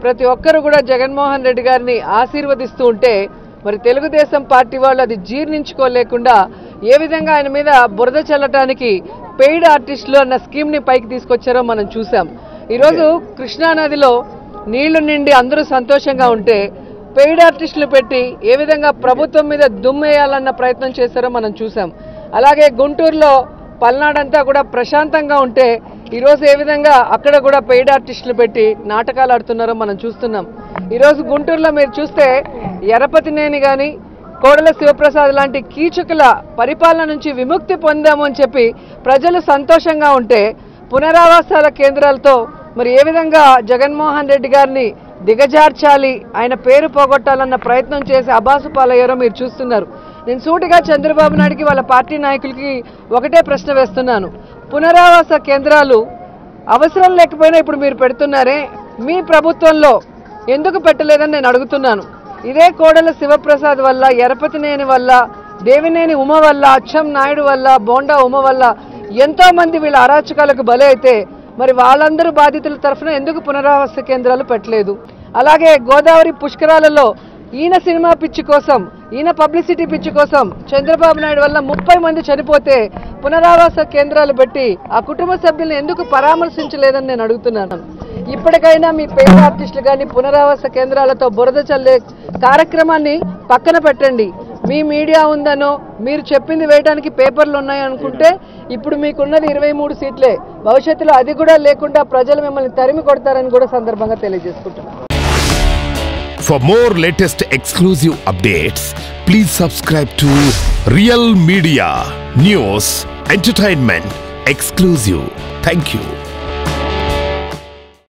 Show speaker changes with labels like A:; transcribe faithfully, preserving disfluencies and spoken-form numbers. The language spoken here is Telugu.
A: ప్రతి ఒక్కరు కూడా జగన్మోహన్ రెడ్డి గారిని ఆశీర్వదిస్తూ ఉంటే మరి తెలుగుదేశం పార్టీ వాళ్ళు అది జీర్ణించుకోలేకుండా ఏ విధంగా ఆయన మీద బురద చల్లటానికి పెయిడ్ ఆర్టిస్టులు అన్న స్కీమ్ని పైకి తీసుకొచ్చారో మనం చూసాం. ఈరోజు కృష్ణానదిలో నీళ్లు నిండి అందరూ సంతోషంగా ఉంటే పెయిడ్ ఆర్టిస్టులు పెట్టి ఏ విధంగా ప్రభుత్వం మీద దుమ్మేయాలన్న ప్రయత్నం చేశారో మనం చూసాం. అలాగే గుంటూరులో పల్నాడంతా కూడా ప్రశాంతంగా ఉంటే ఈరోజు ఏ విధంగా అక్కడ కూడా పెయిడ్ ఆర్టిస్టులు పెట్టి నాటకాలు ఆడుతున్నారో మనం చూస్తున్నాం. ఈరోజు గుంటూరులో మీరు చూస్తే ఎరపతినేని కానీ కోడెల శివప్రసాద్ లాంటి కీచకుల పరిపాలన నుంచి విముక్తి పొందాము అని చెప్పి ప్రజలు సంతోషంగా ఉంటే పునరావాసాల కేంద్రాలతో మరి ఏ విధంగా జగన్మోహన్ రెడ్డి గారిని దిగజార్చాలి, ఆయన పేరు పోగొట్టాలన్న ప్రయత్నం చేసి అబాసు పాలయ్యారో మీరు చూస్తున్నారు. నేను సూటిగా చంద్రబాబు నాయుడికి వాళ్ళ పార్టీ నాయకులకి ఒకటే ప్రశ్న వేస్తున్నాను. పునరావాస కేంద్రాలు అవసరం లేకపోయినా ఇప్పుడు మీరు పెడుతున్నారే, మీ ప్రభుత్వంలో ఎందుకు పెట్టలేదని నేను అడుగుతున్నాను. ఇదే కోడెల శివప్రసాద్ వల్ల, ఎరపతినేని వల్ల, దేవినేని ఉమ వల్ల, అచ్చం నాయుడు వల్ల, బోండా ఉమ వల్ల ఎంతో మంది వీళ్ళ అరాచకాలకు బలి అయితే మరి వాళ్ళందరూ బాధితుల తరఫున ఎందుకు పునరావాస కేంద్రాలు పెట్టలేదు? అలాగే గోదావరి పుష్కరాలలో ఈయన సినిమా పిచ్చి కోసం, ఈయన పబ్లిసిటీ పిచ్చి కోసం చంద్రబాబు నాయుడు వల్ల ముప్పై మంది చనిపోతే పునరావాస కేంద్రాలు పెట్టి ఆ కుటుంబ సభ్యులను ఎందుకు పరామర్శించలేదని నేను అడుగుతున్నాను. ఇప్పటికైనా మీ పెయిడ్ ఆర్టిస్టులు కానీ పునరావాస కేంద్రాలతో బురద చల్లే కార్యక్రమాన్ని పక్కన పెట్టండి. మీ మీడియా ఉందనో మీరు చెప్పింది వేయడానికి పేపర్లు ఉన్నాయనుకుంటే ఇప్పుడు మీకున్నది ఇరవై మూడు సీట్లే, భవిష్యత్తులో అది కూడా లేకుండా ప్రజలు మిమ్మల్ని తరిమి కొడతారని కూడా సందర్భంగా తెలియజేసుకుంటున్నాను.
B: For more latest exclusive updates, please subscribe to Real Media News Entertainment Exclusive. Thank you.